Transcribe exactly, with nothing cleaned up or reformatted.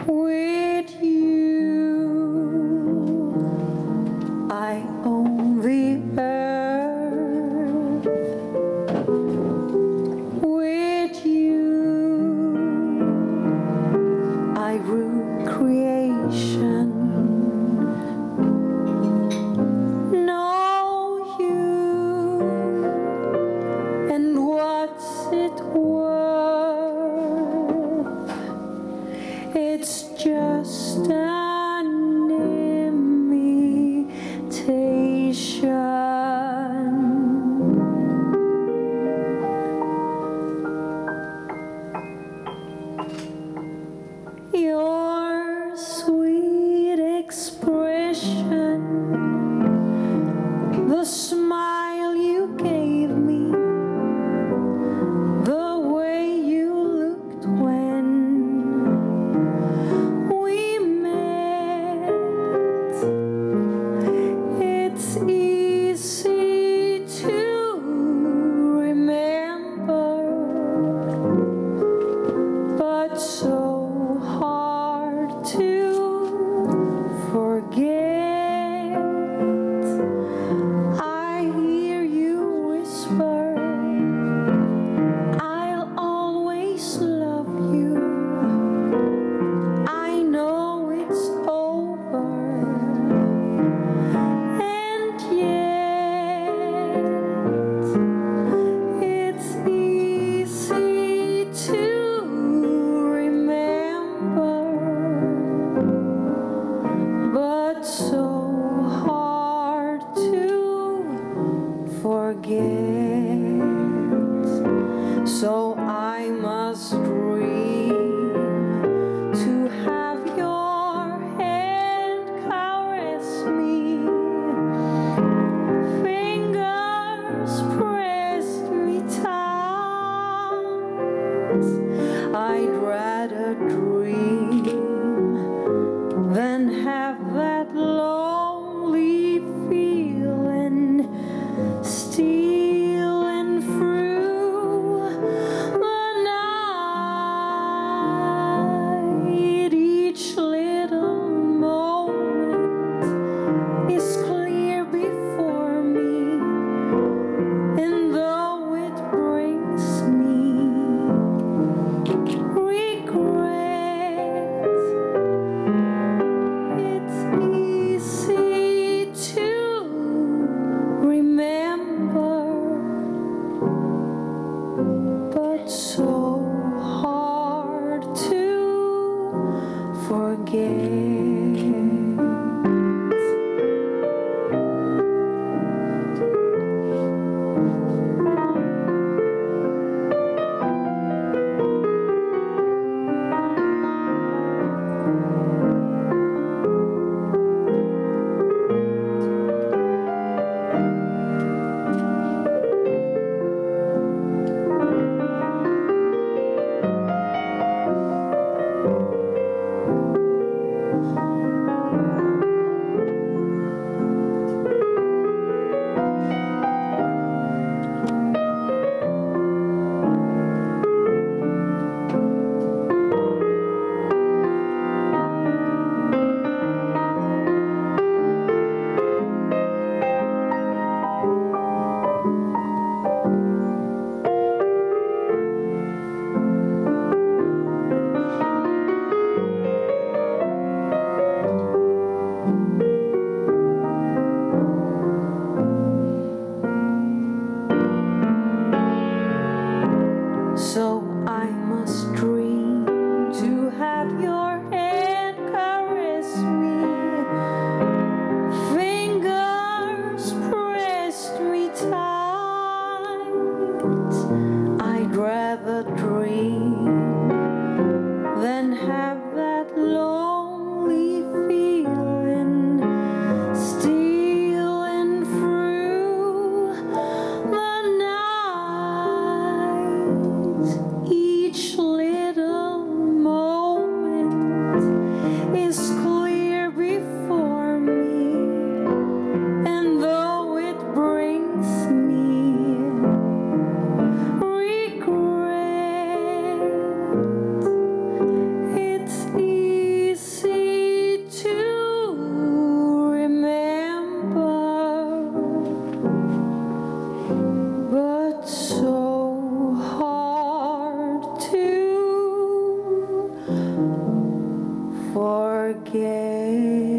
With you, I own the earth. With you, I rule creation. Know you, and what's it worth? It's just an imitation. Your sweet expression, the smile you gave me, the way you looked when we met. It's easy to remember, but so hard to forget. I hear you whisper, I'll always love you. I know it's over, and yet it's easy to remember, but so hard to forget. So I must dream to have your hand caress me, fingers pressed me tight. I'd rather dream than have that lonely feeling stealing through the night. Each little moment is clear before me, and though it brings me regret, it's easy to remember, but so hard to forget. So I must dream to have your hand caress me, fingers pressed me tight. I'd rather dream than have that lonely feeling stealing through the night. Each little moment is clear before me, and though it brings me regret, forget.